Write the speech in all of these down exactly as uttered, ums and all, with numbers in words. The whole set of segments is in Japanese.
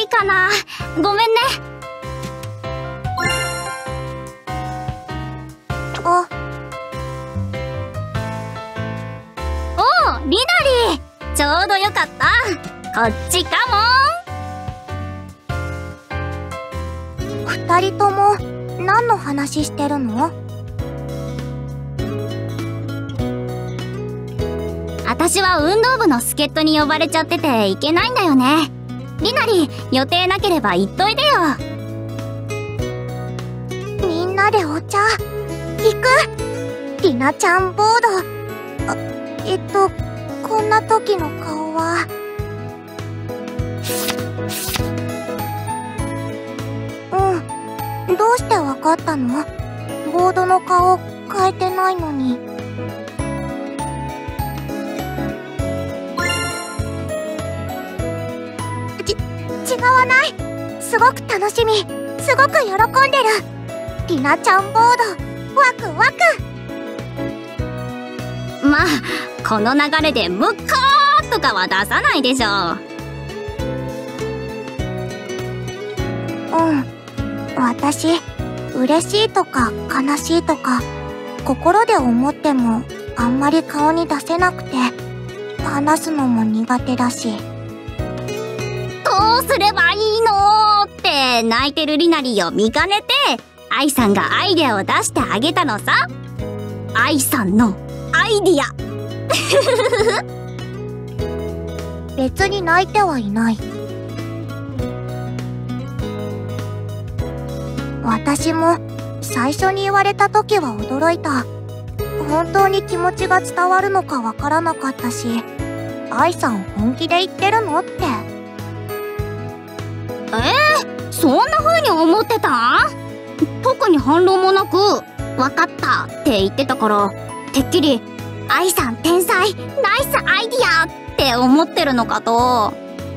理かな。ごめんね。 あ、 おう、りなり。ちょうどよかった。こっちかもん。 二人とも何の話してるの？ 私は運動部の助っ人に呼ばれちゃってて行けないんだよね。りなり、予定なければ行っといでよ。 みんなでお茶行く？りなちゃんボード。あ、えっとこんな時の顔は。うん、どうしてわかったの？ボードの顔変えてないのに。ち、違わない。すごく楽しみ。すごく喜んでる。りなちゃんボード、ワクワク。 まあ、この流れでムッカーとかは出さないでしょ。 うん、私嬉しいとか悲しいとか心で思ってもあんまり顔に出せなくて、話すのも苦手だし。 どうすればいいのって泣いてるりなりを見かねて、愛さんがアイデアを出してあげたのさ。愛さんのアイディア。 別に泣いてはいない。私も最初に言われた時は驚いた。本当に気持ちが伝わるのかわからなかったし、愛さん本気で言ってるのって。 えー、そんな風に思ってた？特に反論もなく、わかったって言ってたから、てっきり愛さん天才、ナイスアイディアって思ってるのかと。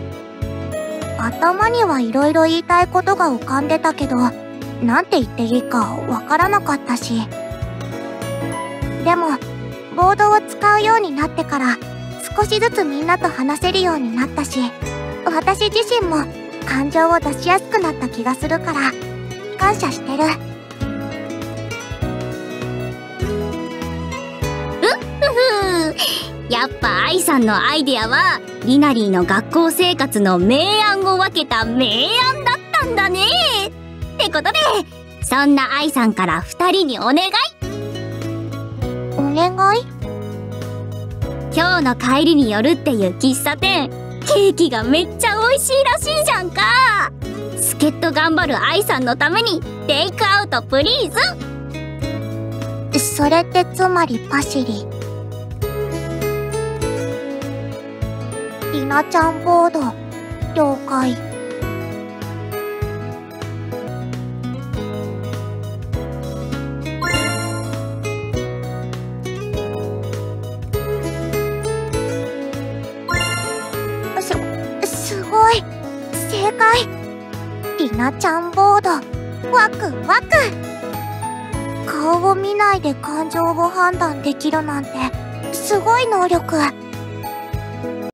頭にはいろいろ言いたいことが浮かんでたけど、なんて言っていいかわからなかったし。でもボードを使うようになってから少しずつみんなと話せるようになったし、私自身も感情を出しやすくなった気がするから感謝してる。 やっぱ愛さんのアイデアはりなりの学校生活の明暗を分けた明暗だったんだね。ってことで、そんな愛さんから二人にお願い。 お願い？ 今日の帰りに寄るっていう喫茶店、ケーキがめっちゃ美味しいらしいじゃんか。助っ人頑張る愛さんのためにテイクアウトプリーズ。 それってつまりパシリ。りなちゃんボード、了解。す、すごい。正解。りなちゃんボード、ワクワク。顔を見ないで感情を判断できるなんて、すごい能力。